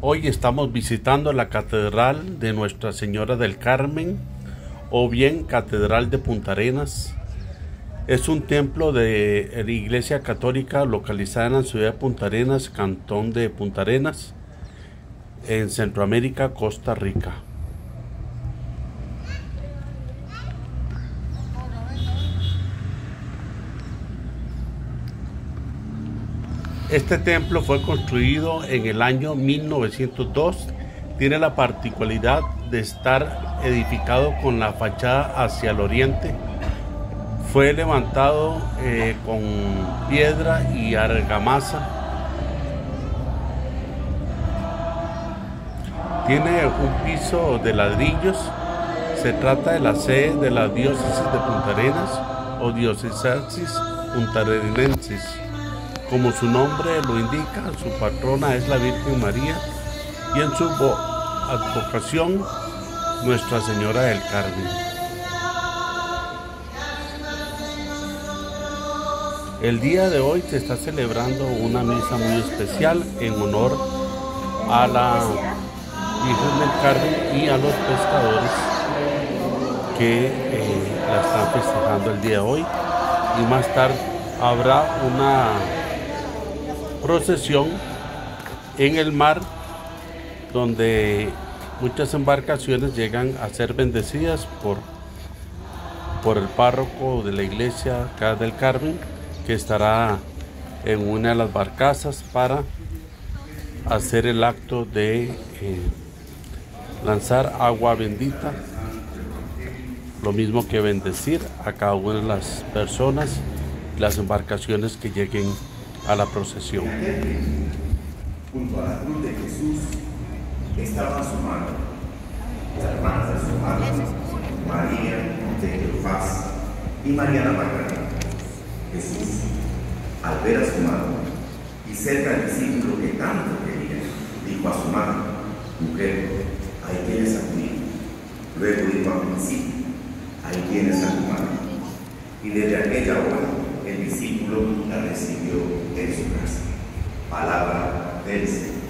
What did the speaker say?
Hoy estamos visitando la Catedral de Nuestra Señora del Carmen, o bien Catedral de Punta Arenas. Es un templo de la Iglesia Católica localizada en la ciudad de Punta Arenas, cantón de Punta Arenas, en Centroamérica, Costa Rica. Este templo fue construido en el año 1902. Tiene la particularidad de estar edificado con la fachada hacia el oriente. Fue levantado con piedra y argamasa. Tiene un piso de ladrillos. Se trata de la sede de la diócesis de Punta Arenas o diócesis puntarenensis. Como su nombre lo indica, su patrona es la Virgen María y en su advocación Nuestra Señora del Carmen. El día de hoy se está celebrando una misa muy especial en honor a la Virgen del Carmen y a los pescadores que la están festejando el día de hoy, y más tarde habrá una procesión en el mar donde muchas embarcaciones llegan a ser bendecidas por el párroco de la iglesia acá del Carmen, que estará en una de las barcazas para hacer el acto de lanzar agua bendita, lo mismo que bendecir a cada una de las personas y las embarcaciones que lleguen a la procesión. Junto a la cruz de Jesús estaba su madre, la hermana de su madre, María de Cleofás y María la Magdalena. Jesús, al ver a su madre y cerca del discípulo que tanto quería, dijo a su madre: mujer, ahí tienes a tu hijo. Luego dijo al discípulo: ahí tienes a tu madre. Y desde aquella hora el discípulo la recibió en su casa. Palabra del Señor.